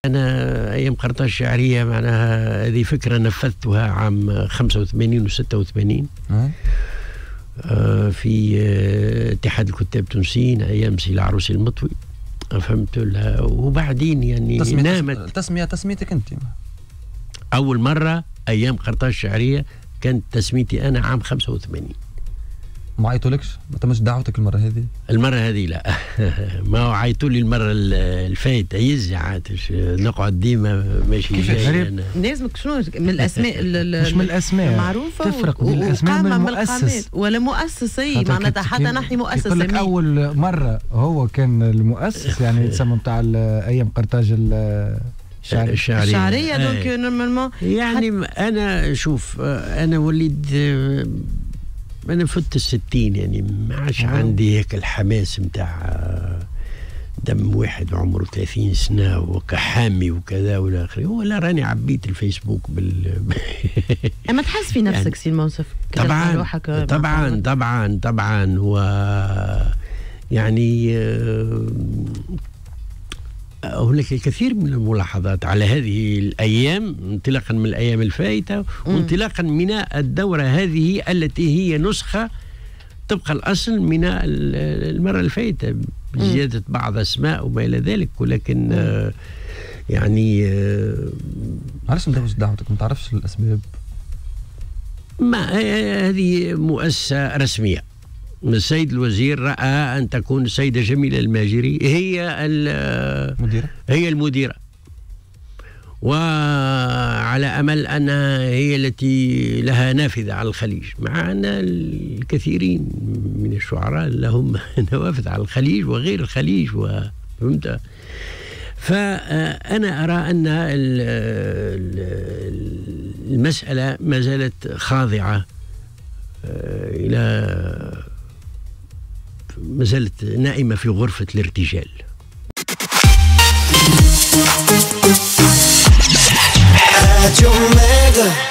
أنا أيام قرطاج الشعرية معناها هذه فكرة نفذتها عام 85 و 86 في اتحاد الكتاب التونسيين أيام سي العروسي المطوي، فهمت لها. وبعدين يعني نامت. تسميتك أنت أول مرة أيام قرطاج الشعرية كانت تسميتي أنا عام 85. ما عيطولكش؟ ما تمش دعوتك المرة هذه لا ما عيطوا لي المرة الفايتة يزعت نقعد ديما ماشي جاي. لازمك شنو من الأسماء مش من الأسماء معروفة تفرق بين الأسماء من المؤسس ولا مؤسسي معناتها حتى نحي مؤسس. يقول لك أول مرة هو كان المؤسس يعني يتسمى بتاع أيام قرطاج الشعرية دونك نورمالمون يعني أنا شوف أنا وليد أنا فت 60 يعني ما عادش عندي هيك الحماس نتاع دم واحد عمره 30 سنة وكحامي وكذا ولا آخره. ولا راني عبيت الفيسبوك أما تحس في نفسك يعني سي الموصف طبعا و يعني هناك الكثير من الملاحظات على هذه الأيام انطلاقا من الأيام الفائتة وانطلاقا من الدورة هذه التي هي نسخة طبق الأصل من المرة الفائتة بزيادة بعض أسماء وما إلى ذلك. ولكن يعني علاش ما دعوتك؟ ما تعرفش الأسباب؟ ما هذه مؤسسة رسمية. السيد الوزير رأى أن تكون السيدة جميلة الماجري هي المديرة وعلى أمل أنها هي التي لها نافذة على الخليج، مع أن الكثيرين من الشعراء لهم نوافذ على الخليج وغير الخليج فهمت. فأنا أرى أن المسألة ما زالت خاضعة إلى ما زالت نائمة في غرفة الارتجال. حاجة